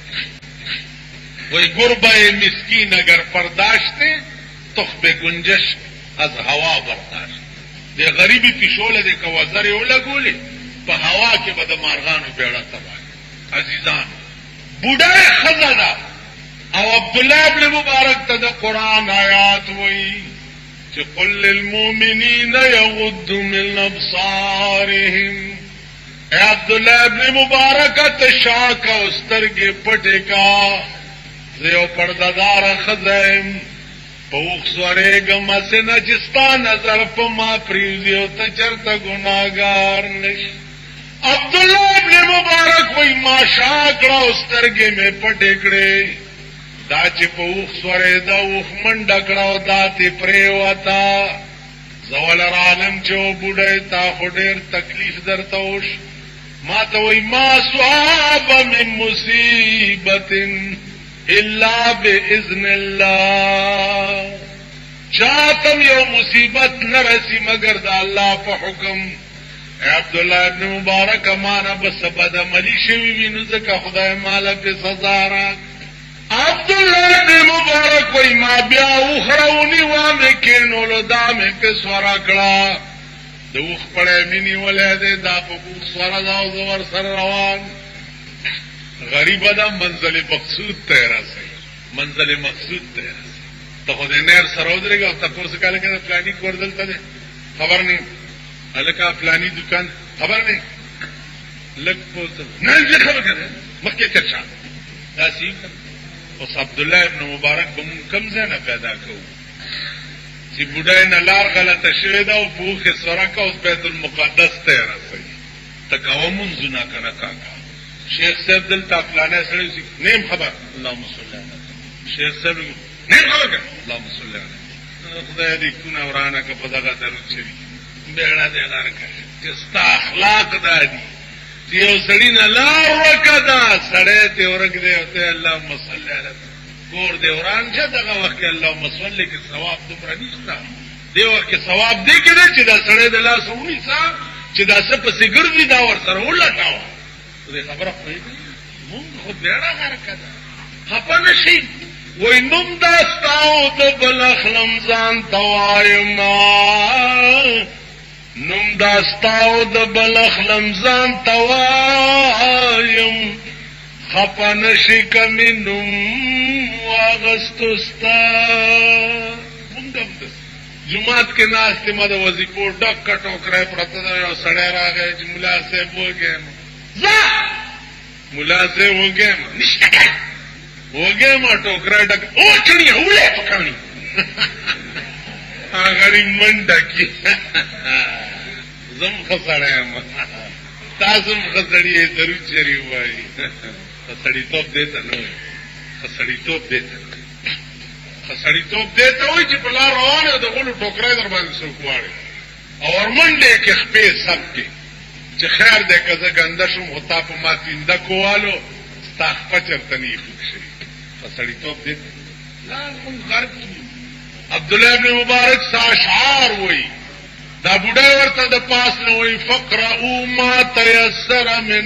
Speaker 1: وی گربه مسکین اگر پرداشته تخ به گنجش از هوا برداشت دی غریبی پیشوله دی که وزر یو لگولی په هوا کې به د مارغانو بیړه تباه عزیزان بوډای ښځه ده او عبدالله ابن مبارک ته د قرآن آیات وی چې قل للمؤمنین یغضوا من ابصارهم اے عبدالله ابن مبارک ته شاک او سترګې پټې کا زه یو پردهداره ښځه یم په اوښ سورېږم هسې نه چې ستا نظر په ما پرېږدي او ته چېرته ګناهګار نه شي عبدالله ابن مبارک وایي ما شا کړه او سترګې مې پټې کړې دا چې په اوښ سورېده اوښ منډه کړه او دا تې پرېوته زه وله رالم چې و بوډۍ تا خو ډېر تکلیف درته وش ما ته وایي ما صحابه من مصیبت الا باذن الله چاہتم یو مصیبت نہ رسی مگر دا اللہ په حکم اے عبداللہ ابن مبارک مانا بس بد عملی شوی وی نو ځکه خدای مالا په سزا را عبداللہ ابن مبارک وی ما بیا اخرونی وامه کینولو دا مې په سورا کړه د اوخ پړې مینی ولې دا په اوخ سورا دا او زور سره روان غریب دا منزل مقصود ته راسي منزل مقصود ته راسي ته خو دې نیر سره ودرېږه او تاسو کله کله پلاني کور دلته ده خبر نه الکه فلانی دکان خبر نه لک پوت نه دې خبر کړه مکه چرچا دا سی اوس عبد الله ابن مبارک کوم کم ځنه پیدا کوو چې بډای نه لار غلطه شوې ده او پوخه سره کا اوس بیت المقدس ته راسي تکاومون زنا کنه کاکا شیخ صاحب دلته فلانه سره نیم خبر اللهم صل علی شیخ صاحب نیم خبر اللهم صل علی خدای دې کونه ورانه که په دغه درود شریف بیړه دې لار کړي چې ستا اخلاق دادي چې یو سړی نه لار وکړه سړی ته ورګ دې او ته اللهم صل علی کور دې وران شه دغه وخت کې اللهم صل کې ثواب دومره نشته دی وخت کې ثواب دې کې چې دا سړی د لاس ونیسه چې دا څه پسې ګرځي دا ور سره ولټاوه دې خبره پوهېږي مونږ خو بیړه غرقه ده خفه نه شي وایي نوم دا ستا او د بل اخلم ځان ته وایما نوم دا ستا او د بل اخلم ځان ته وایم خفه نه شي که مې نوم واغستو ستا مونږ هم داسې جومات کې ناست ما د وظیفو ډکه ټوکری پرته ده یو سړی راغی چې ملا صاحب وږی زه ملا سے ہو گیا ہو گیا ما ٹوکرا ڈک او چڑی اولے پکانی غریب منڈا کی زم خسڑے ما تاسم خسڑی ہے ضرور چری بھائی خسڑی توپ دیتا نو خسڑی توپ دیتا خسڑی توپ دیتا ہوئی چې پلا روانه د غلو ټوکرا در باندې سوکواړي اور منډه کې خپې سب کې چې خیر دې که زه ګنده شم خو تا په ما زنده کووالو ستا خپه چېرته نه ایښود شوي په سړیتوب دې لا مونږ غرق کړي عبدالله ابن مبارک سا اشعار وایي دا بوډۍ ورته د پاس نه وایي فقرؤوا ما تیسر من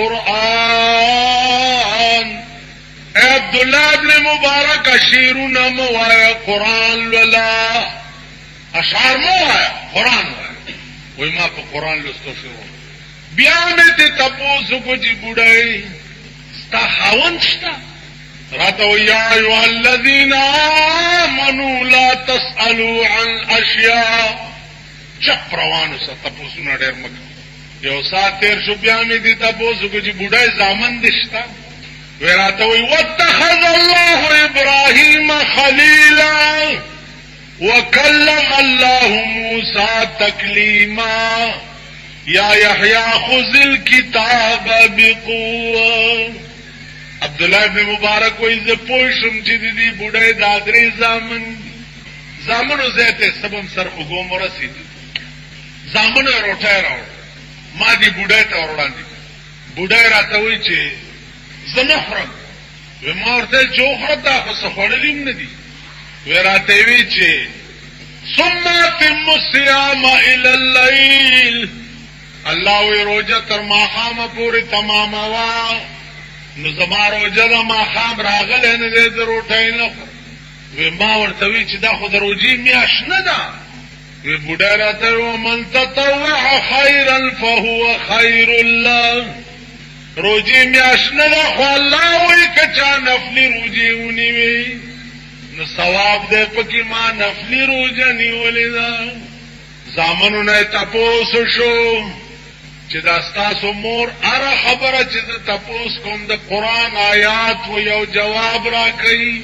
Speaker 1: القرآن اے عبدالله ابن مبارک شعرونه مه وایه قرآن لولا اشعار مه وایه قرآن وایه وایي ما په قرآن لوستو شروع بیا مې ته تپوس وکړو چې بوډۍ ستا خاوند شته راته وایي یا ایها الذین آمنوا لا تسألوا عن اشیاء چپ روان اوسه تپوسونه ډېر مه کوه یو ساعت تېر شو بیا مې دې تپوس وکړو چې بوډۍ زامن دې شته وی راته وایي واتخذ الله ابراهیم خلیلا وکلم الله موسی تکلیما یا یحیی خذ الکتاب بقوه عبدالله ابن مبارک وایي زه پوه شم چې د دې بوډۍ دا درې زامن زامنو زیته سبم سر خوګوم ورسید زامنو روټای راوړ ما دی بوډای ته وړاندې بوډای راته وی چې زنه خورم و ما ورته چې خورم دا خو څه خوړلیم نه دي و راته وی چې ثم اتم الصيام الى الليل الله وی روزه تر ماښامه پورې تمام وا نو زما روزه د ماښام راغله نه دې روټای نه و ما ورته وی چې دا خو د روزي میاشت نه ده و بوډا راته ومن تطوع خيرا فهو خير الله روزي میاشت نه ده خو الله وی کچا نفلی روزي ونیوي نو ثواب دې پکې ما نفلی روزه نیولې ده زامنو نه تاسو شو چې دا تاسو مور اره خبره چې تاسو کوم د قران آیات و یو جواب را کوي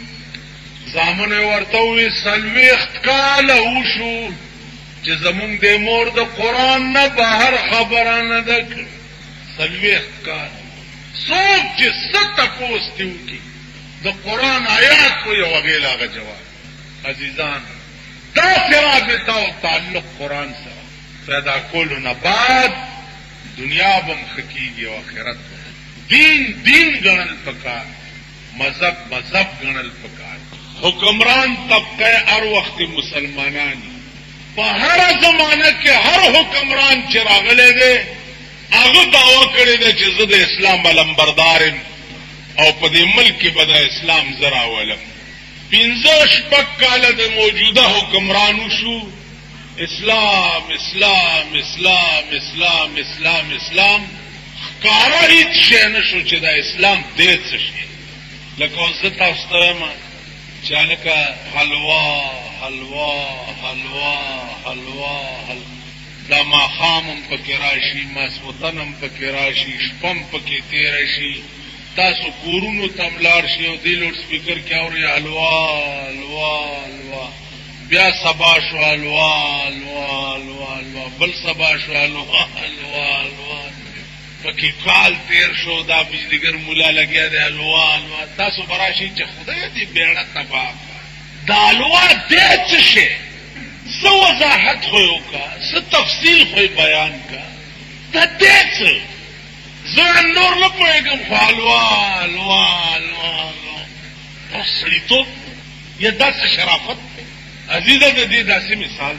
Speaker 1: زامنو ورته وی سلويخت کاله وشو چې زمونږ د مور د قران نه بهر خبره نه ده سلويخت کاله څوک چې ست تاسو دیو د قرآن آیات کو یو غیلاغه جواب عزیزان دا رابطه او تعلق قرآن سره پیدا کولو نه بعد دنیا بم خکیږي او آخرت دین دین ګڼل پکار مذهب مذهب ګڼل پکار حکمران طبقه هر وخت مسلمانانی په هر زمانه کې هر حکمران چې راغلی دی هغه دعوه کړې ده چې زه د اسلام علمبردار یم او په دې ملک کې به د اسلام زرا ولم پنځه شپږ کاله د موجوده حکمرانو شو اسلام اسلام اسلام اسلام اسلام اسلام ښکاره هېڅ شی نه شو چې د اسلام دی څه شي لکه اوس زه تاسو ته وایم چې هلکه حلوا حلوا حلوا حلوا دا ماښام هم پکې راشي ماسخوتن هم پکې راشي شپه هم پکې تېره شي تاسو کورونو ته ملاړ شئ او دې لوډ سپیکر کې اورئ حلوا حلوا حلوا بیا سبا شو حلوا حلوا حلوا حلوا بل سبا شو حلوا حلوا حلوا پکې کال تیر شو دا بجلیګر مولا لګیا دی حلوا حلوا تاسو به راشئ چې خدای دې بیړه تباه کړه دا حلوا دی څه شی څه وضاحت خو یې وکړه څه تفصیل خو یې بیان کړه دا دی څه زه نور نه پوهېږم خو حلوا حلوا حلوا دا سړیتوب یا داسې شرافت عزیزه د دې داسې مثال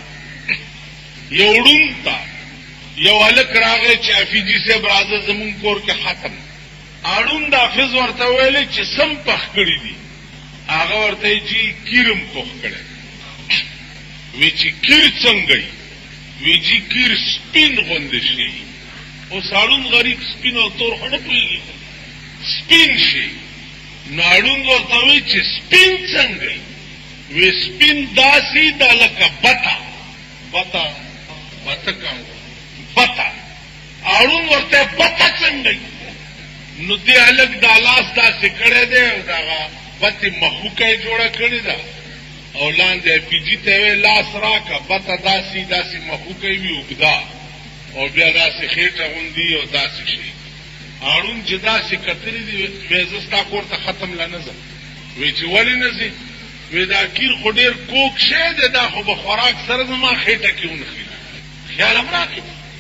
Speaker 1: یو ړوند ته یو هلک راغی چې حفیظي صاحب راځه زمونږ کور کې ختم اړوند حافظ ورته ویلی چې سم پخ کړي دي هغه ورته یې چې کیرم پخ کړی وی چې کیر څنګه وی چې کیر سپین غوندې شي او ساړون غریب سپین او تور خو نه پوهېږي سپین شي نو اړوند ورته وی چې سپین څنګه وی سپین داسې دا لکه بته بته بته کوم بته اړوند ورته بته څنګه نو دې هلک دا لاس داسې کړی دی او دغه بتې مخوکه یې جوړه کړې ده او لاندې پیجي ته وی لاس راکه بته داسې داسې مخوکه یې وي اوږده او بیا داسې خېټه غوندي او داسې شي اړوند چې داسې کتلي دي وی زه ستا کور ته ختم لا نه ځم وی چې ولې نه ځې وی دا کیر خو ډېر کوږ شی دی دا خو به خوراک سره زما خېټه کې ونښي خیال هم راکړي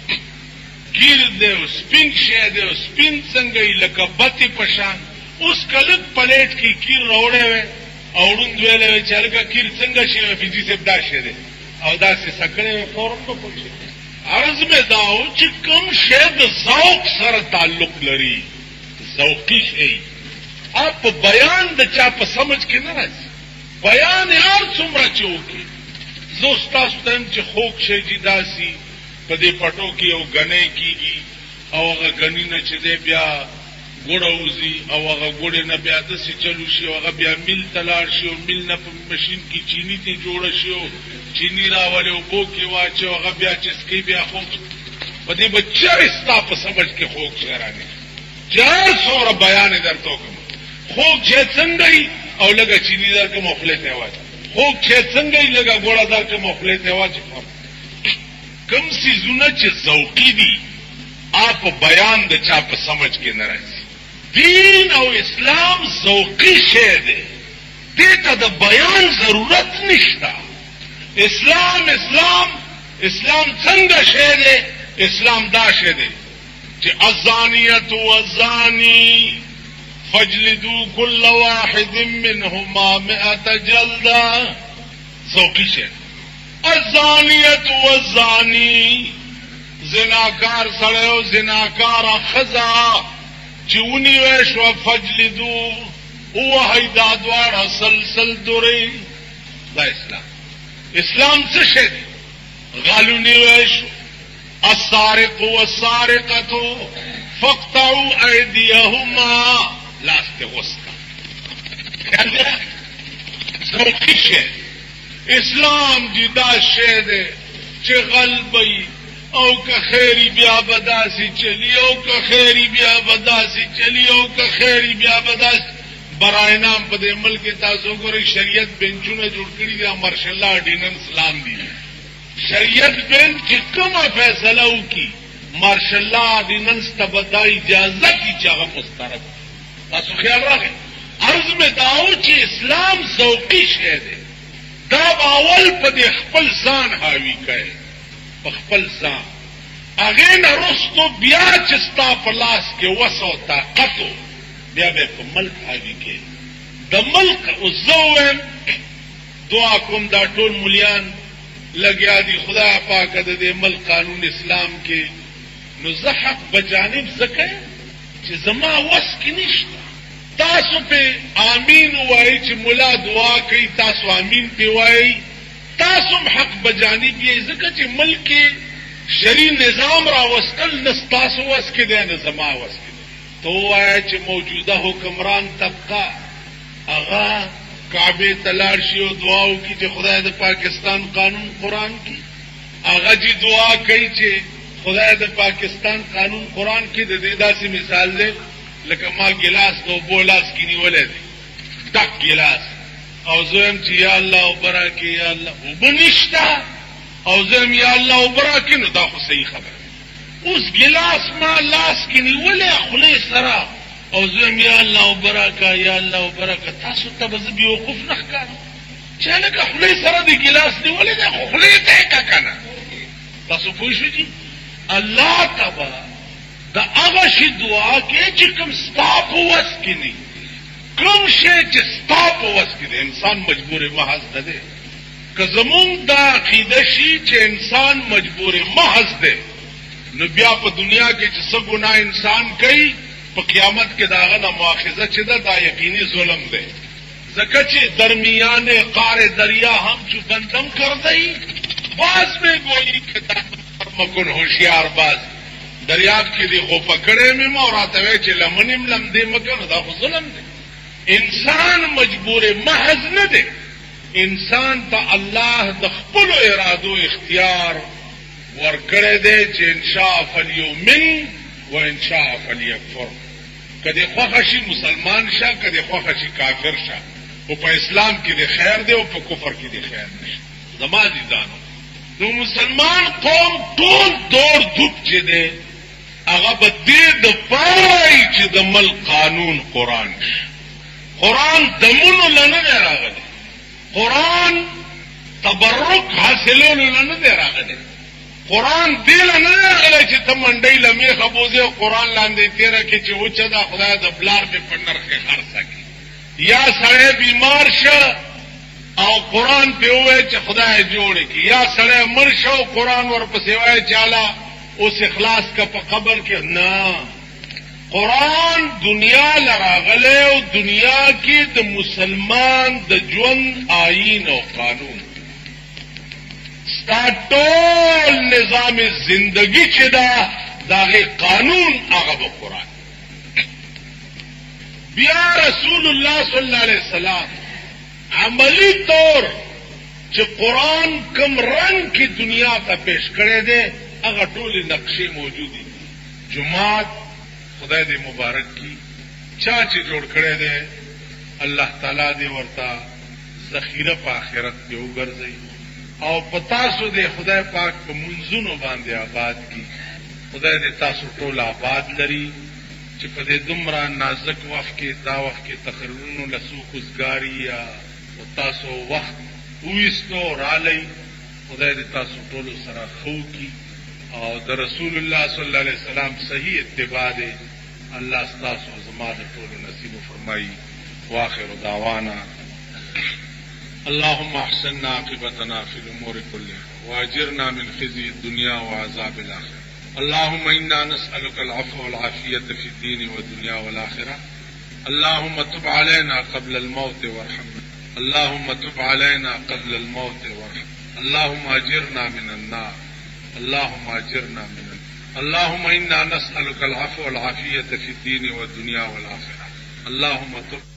Speaker 1: کیر دی او سپین شی دی او سپین څنګه یې لکه بتې په شان اوس که لږ پلیټ کې کیر راوړی وی او ړوند ویلی وی چې هلکه کیر څنګه شي حفیظي صاحب دا شی دی او داسې سکړی وی فورم به پوه شي عرض مې دا و چې کوم شی د ذوق سره تعلق لري ذوقي شی آپ په بیان د چا په سمجھ کې نه راځي بیان یې هر څومره چې وکړي زه اوس تاسو ته یم چې خوږ شی چې داسې په دې پټو کې یو ګنی کېږي او هغه ګني نه چې دی بیا ګوړه وځي او هغه ګوړې نه بیا داسې چلو شي او هغه بیا میل ته لاړ شي او میل نه په مشین کې چیني ته جوړه شي او چیني راولې اوبو کې واچي او هغه بیا چسکي بیا خوږ په دې به چېرې ستا په سمجھ کې خوږ شی راني چې هر څومره بیان یې درته وکړم خوږ شی څنګه یي او لږه چیني درکړم او خولې ته یې واچي خوږ شی څنګه یي لږه ګوړه درکړم او خولې ته یې واچي کوم څیزونه چې ذوقي دي آپ بیان د چا په سمجھ کې نه راځي دین او اسلام ذوقي شی دی دې ته د بیان ضرورت نشته اسلام اسلام اسلام څنګه شی دی؟ اسلام دا شی دی چې الزانیة والزانی فاجلدوا كل واحد منهما مئة جلدة. ذوقی شی. الزانیة والزانی زناکار سړی او زناکاره ښځه چې ونیوی شوه فجلدو ووهئ دا دواړه سلسل درې. دا اسلام. اسلام څه شی دی؟ غل ونیوی شو. السارق والسارقة فاقطعوا أيديهما. لاس ته وسکه. ذوقی شی. اسلام دی دا شی دی چې غل بی او که خیری بیا بداسی چلی او که خیری بیا بداسی چلی او که خیری بیا بداسی. برای نام په دې ملک تاسو ګورئ شریعت بنچونه جوړ کړي دي. مارشل الله اډیننس لاندې شریعت بنچ چې کومه فیصله وکړي مارشل الله اډیننس ته به دا اجازه کړي چې هغه مسترد. تاسو خیال راغی. عرض مې دا و چې اسلام ذوقي شی دی. دا باول په دې خپل ځان حاوي کوي، په خپل ځان. هغې نه رستو بیا چې ستا په لاس کې وس او طاقت و بیا به په ملک حاوي کوي. د ملک اوس زه ووایم دعا کوم دا ټول ملیان لګیا دي خدای پاکه د دې ملک قانون اسلام کې نو زه حق بجانب زه کوم چې زما وس کې نشته. تاسو په آمین وایي چې ملا دعا کوي، تاسو آمین پې وایي. تاسو هم حق بجانب یې ځکه چې ملک شرعي نظام راوستل نه ستاسو وس کې دی نه زما وس کې دی. ته ووایه چې موجوده حکمران طبقه هغه کعبې ته لاړ شي او دعا وکړي چې خدای د پاکستان قانون قرآن کې. هغه چې دعا کوي چې خدای د پاکستان قانون قرآن کې د دې داسې مثال دی لکه ما ګلاس د اوبو لاس کې نیولی دی، ډک ګلاس، او زه یم چې یا الله اوبه راکړې یا الله اوبه نشته او زه یم یا الله اوبه راکړې نو دا خو صحیح خبره. اوس ګلاس ما لاس کې نیولی خولې سره او زه یم یا الله اوبه راکړه یا الله اوبه راکړه. تاسو ته به زه بېوقوف نه ښکارم چې هلکه خولې سره د ګلاس نیولی دی خو خولې ته یې که که نه. تاسو پوه شوي؟ الله ته به د هغه شي دعا کې چې کوم ستا په وس کې نه وي. کوم شی چې ستا په وس کې دی انسان مجبور محض نه دی. که زمونږ دا عقیده شي چې انسان مجبور محض دی نو بیا په دنیا کې چې څه ګناه انسان کوي په قیامت کې د هغه نه مؤاخذه چې ده دا یقیني ظلم دی. ځکه چې درمیان قار دریا هم چو بندم کردی باز میں گوئی کہ مکن ہوشیار باز دریاب کې دی خو پکړې مې ما راته وی چې لمنیم لم دې مکن دا خو ظلم دی. انسان مجبور محض نه دی. انسان ته الله د خپل ارادو اختیار ورکړی دی چې انشاء فلیؤمن و انشاء فلیکفر. کدی خوښه شي مسلمان شه کدی خوښه شي کافر شه. او په اسلام کې دی خیر دی او په کفر کې دی خیر نشته. زما عزیزانو نو مسلمان قوم ټول دور دوب چې دی هغه به دې دپاره وي چې د ملک قانون قرآن شي. قرآن دمونو له نه دی راغلی، قرآن تبرک حاصلولو له نه دی راغلی، قرآن دې له نه دی راغلی چې ته منډۍ له میخه بوځې او قرآن لاندې تېره کړې چې وچه ده خدای د پلار مې په نرخ کې خرڅه کړي. یا سړی بیمار شه او قرآن پې ووایي چې خدای جوړې کړي، یا سړی مړ شه او قرآن ورپسې وایي چې اله اوس اخلاص کا په قبر کې. نه، قرآن دنیا لراغلی او دنیا کې د مسلمان د ژوند آئین او قانون ستا ټول نظام زندگی چې ده د هغې قانون هغه به قرآن. بیا رسول الله صلی الله علیه وسلم عملی طور چې قرآن کم رنگ کی دنیا ته پیش کړی دی هغه ټولې نقشې موجودې. جماعت خدای دې مبارک کی چا چې جوړ کړی دی الله تعالی دې ورته ذخیره په آخرت کې وګرځوي او په تاسو دې خدای پاک په منځونو باندې آباد کی. خدای دې تاسو ټول آباد لري چې په دې دومره نازک وخت کې دا وخت کې تقریرونو له څو خوځګاري یا تاسو وخت وویستو رالی خدای دې تاسو ټول سره خو کی او د رسول الله صلی الله علیه وسلم صحیح اتباع دې الله ستاسو زما د ټولو نصیب فرمایي. واخر دعوانا اللهم احسننا عاقبتنا في الامور كلها واجرنا من خزي الدنيا وعذاب الاخره. اللهم انا نسالك العفو والعافيه في الدين والدنيا والاخره. اللهم تب علينا قبل الموت وارحمنا. اللهم تب علينا قبل الموت وارحمنا. اللهم اجرنا من النار. اللهم اجرنا من النار. اللهم انا نسالك العفو والعافيه في الدين والدنيا والاخره. اللهم تب